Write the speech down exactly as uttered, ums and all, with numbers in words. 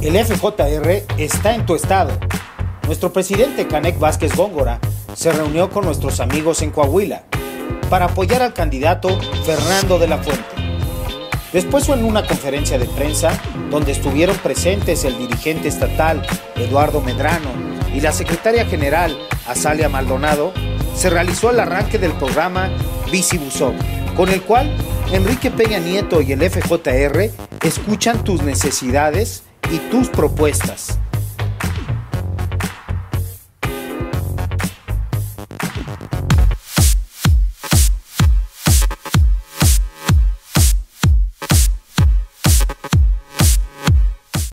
El F J R está en tu estado. Nuestro presidente Canek Vázquez Góngora se reunió con nuestros amigos en Coahuila para apoyar al candidato Fernando de la Fuente. Después fue en una conferencia de prensa donde estuvieron presentes el dirigente estatal Eduardo Medrano y la secretaria general Azalia Maldonado. Se realizó el arranque del programa Bicibusón, con el cual Enrique Peña Nieto y el F J R escuchan tus necesidades y tus propuestas.